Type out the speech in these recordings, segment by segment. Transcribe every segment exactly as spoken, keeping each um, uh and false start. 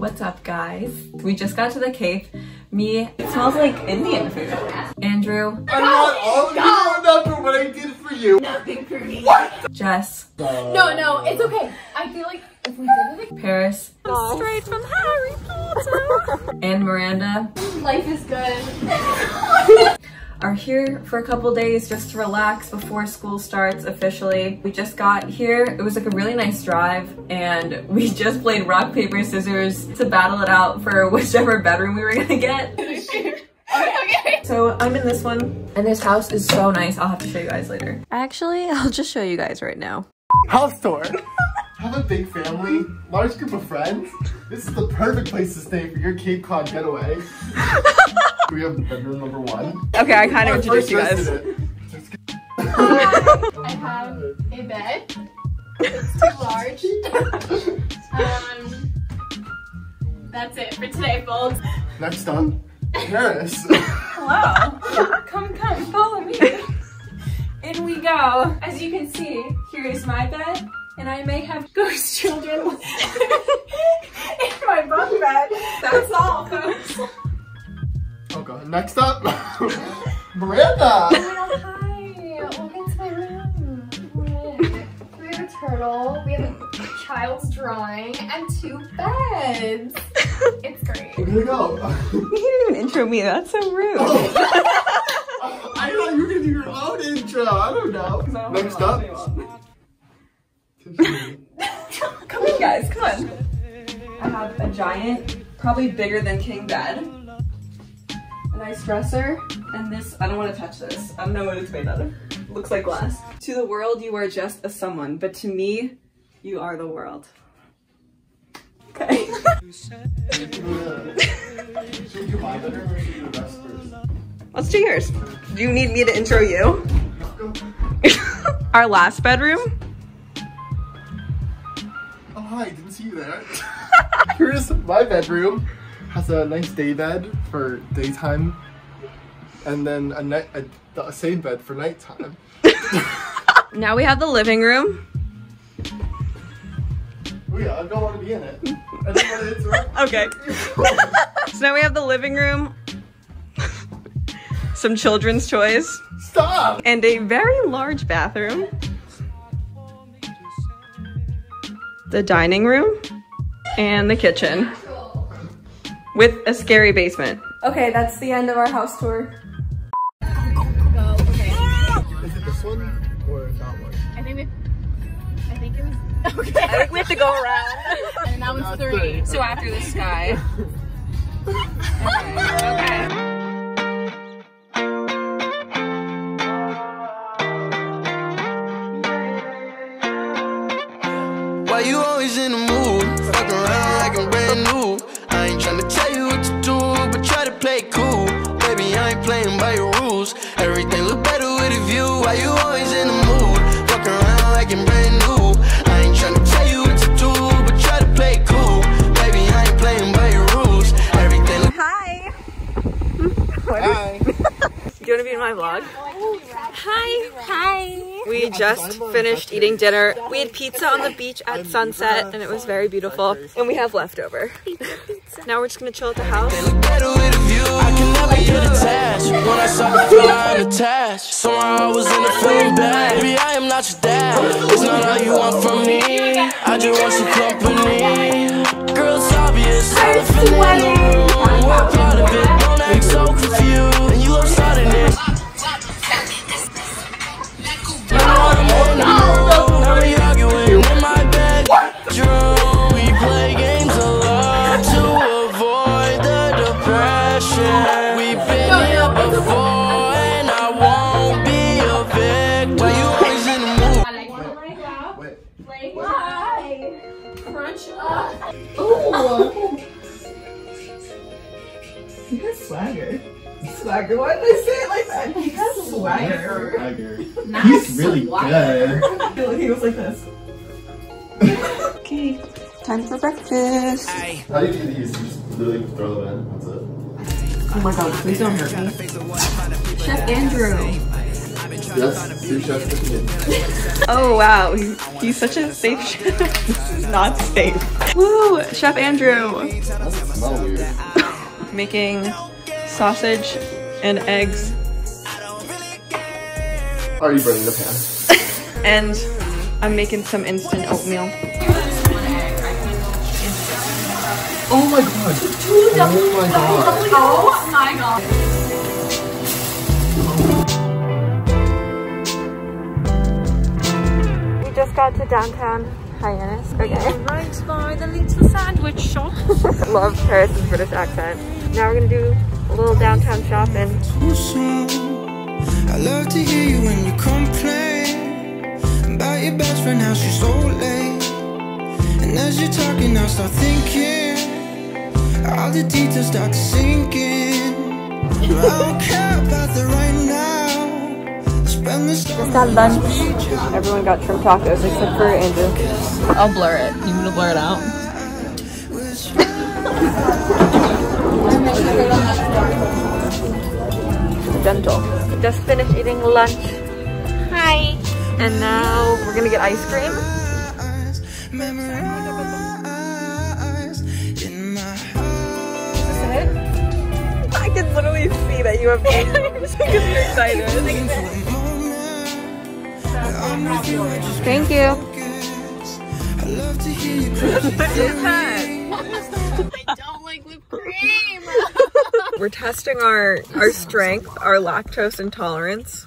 What's up, guys? We just got to the cave. Me, it smells like Indian food. Andrew. I want all of you to remember what I did for you. Nothing for me. What? Jess. Uh, no, no, it's okay. I feel like if we did it, Paris. oh. Straight from Harry Potter. And Miranda. Life is good. Are here for a couple days just to relax before school starts officially. We just got here. It was like a really nice drive and we just played rock, paper, scissors to battle it out for whichever bedroom we were gonna get. Okay. So I'm in this one and this house is so nice. I'll have to show you guys later. Actually, I'll just show you guys right now. House tour. Have a big family, large group of friends. This is the perfect place to stay for your Cape Cod getaway. We have bedroom number one. Okay, I kind of introduced you guys. I have a bed. It's too large. um, that's it for today, folks. Next up, Paris. Hello. Come, come, follow me. In we go. As you can see, here is my bed, and I may have ghost children in my bunk bed. That's all, folks. Okay, next up, Miranda! Oh, hi! Welcome to my room. We have a turtle, we have a child's drawing, and two beds. It's great. We're gonna go. You didn't even intro me, that's so rude. Oh. I thought you were gonna do your own intro, I don't know. No, next up, come in, guys, come on. I have a giant, probably bigger than king bed. A nice dresser, and this, I don't want to touch this. I don't know what it's made out of. It looks like glass. To the world, you are just a someone, but to me, you are the world. Okay. Let's do yours. Do you need me to intro you? Our last bedroom? Oh, hi, didn't see you there. Here's my bedroom. Has a nice day bed for daytime, and then a night a, the same bed for nighttime. Now we have the living room. Oh yeah, I don't want to be in it. I don't want to interrupt. Okay. So now we have the living room, some children's toys. Stop! And a very large bathroom. The dining room and the kitchen. With a scary basement. Okay, that's the end of our house tour. Go, okay. Is it this one or that one? I think we, I think it was, okay. I think we have to go around. And that was That's three. three. So after the sky. Okay. Okay. Why you always in the mood? Fuck around like I'm brand new. I ain't tryna tell you what to do, but try to play it cool. Baby, I ain't playing by your rules. Everything look better with a view. Why you always in the mood? Fuck around like I'm brand new. I ain't tryna tell you what to do, but try to play it cool. Baby, I ain't playing by your rules. Everything look. Hi. Hi. Do you want to be in my vlog? Hi. Hi. We just finished eating dinner. We had pizza on the beach at sunset and it was very beautiful. And we have leftover. Now we're just gonna chill at the house. I can never get attached. When I saw the fly unattached, somehow I was in a feeling bad. Baby, I am not your dad. It's not all you want from me. I just want some company. Girl, it's obvious. Elephant in the room. What part of it? Don't act so confused. And you love starting it. You know what I'm on the road. Now we arguing in my bedroom. We play games a lot to avoid the depression. We've been here before, and I won't be a victim. Why you always in the mood? I want to leg up, Wait. leg high, crunch up. Ooh. He has swagger. Swagger? Why did I say it like that? He has swagger. Swagger. Nice. He's really good. He was like this. Okay, time for breakfast. How do you do these? You just literally throw them in. That's it. Oh my god, please don't hurt me. Chef Andrew. Yes, sous chef Tiffany. Oh wow, he, he's such a safe chef. Not safe. Woo, Chef Andrew. That smell weird. Making sausage and eggs. Are you burning the pan? And I'm making some instant oatmeal. Oh my god! Oh my god! Oh my god. We just got to downtown Hyannis. Okay. Right by the little sandwich shop. Love Paris's British accent. Now we're gonna do a little downtown shopping. I love to hear you when you complain about your best friend, how she's so late. And as you're talking, I start thinking all the details start to sink in. I don't care about the right now. Spend this Just got lunch. Everyone got shrimp tacos except for Andrew. I'll blur it. You want to blur it out? Gentle. Just finished eating lunch. Hi. And now we're gonna get ice cream. I can literally see that you have because you're excited. Thank you. What is that? I don't like whipped cream. We're testing our our strength, our lactose intolerance.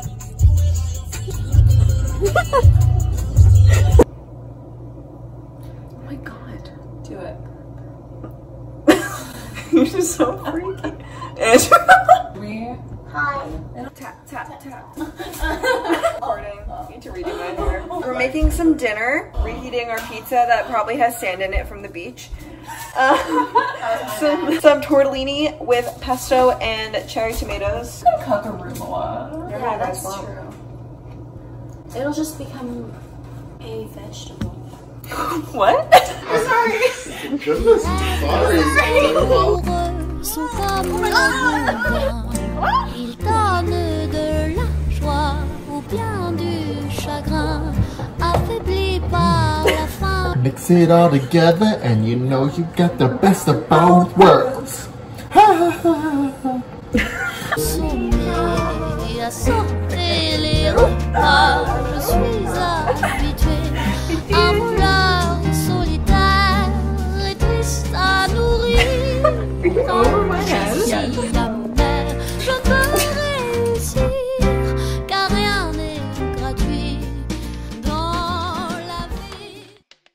Oh my god. Do it. You're just so freaky. Hi. Tap, tap, tap. Recording. Need to redo my hair. We're making some dinner. Reheating our pizza that probably has sand in it from the beach. Uh, some, some tortellini with pesto and cherry tomatoes. Cook arugula. Yeah, that's true. It'll just become a vegetable. What? Sorry. Goodness, sorry. Sont comme ils donnent de la joie ou bien du chagrin, affaibli par la faim. Mix it all together and you know you got the best of both worlds. Sommeil à sauter les repas, je suis habituée à mon lard solitaire et triste à nourrir. Over my head. Si la mer, je peux réussir, car rien n'est gratuit dans la vie.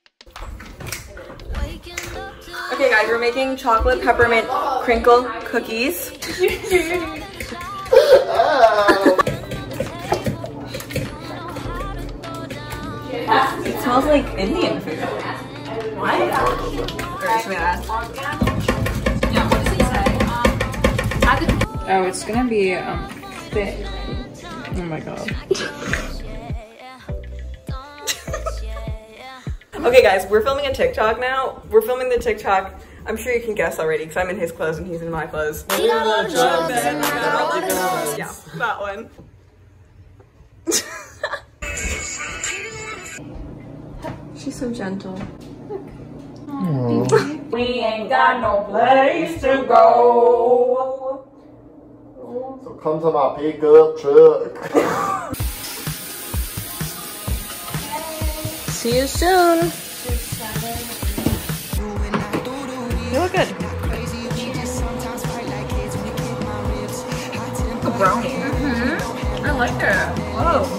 Okay guys, we're making chocolate peppermint crinkle cookies. It smells like Indian food. What? Alright, should we ask? Oh, it's gonna be um thick. Oh my god. Okay guys, we're filming a TikTok now. We're filming the TikTok. I'm sure you can guess already because I'm in his clothes and he's in my clothes. Yeah, that one. She's so gentle. We ain't got no place to go. So come to my pickup truck. See you soon. You look good. A brownie. Mm-hmm. I like it. Whoa.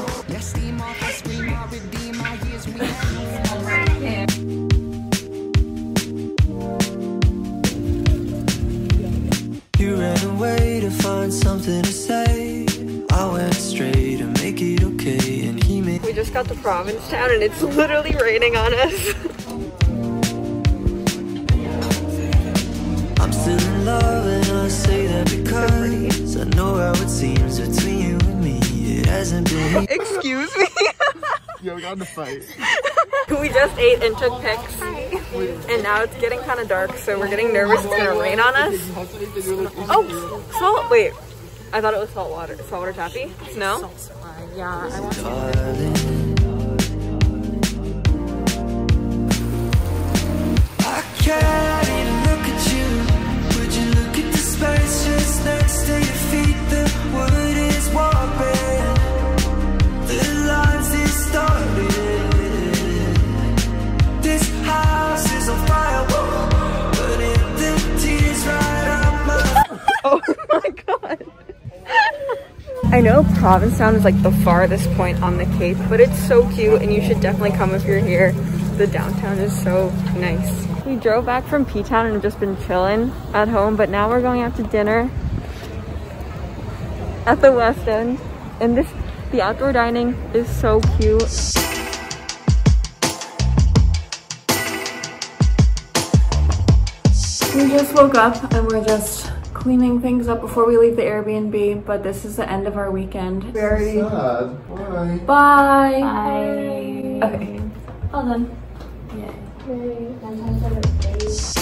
You ran away to find something to say. I went straight to make it okay, and he made. We just got to Provincetown and it's literally raining on us. I'm still in love, and I say that because I know how it seems between you and me. It hasn't been. Excuse me. Yo, we got in a fight. We just ate and took pics. And now it's getting kind of dark, so we're getting nervous it's gonna rain on us. Oh, salt. Wait, I thought it was salt water. Saltwater taffy? No? Yeah, I want to. I can't even look at you. Would you look at the space just next to your feet? The wood is warping, the lines distorted. This house is on fire, but if the tears right up my Oh my god. I know Provincetown is like the farthest point on the Cape, but it's so cute and you should definitely come if you're here. The downtown is so nice. We drove back from P-Town and have just been chilling at home, but now we're going out to dinner at the West End. And this, the outdoor dining is so cute. We just woke up and we're just cleaning things up before we leave the Airbnb, but this is the end of our weekend. Very sad. Bye. Bye. Bye. Okay. All done. Yay. Yay.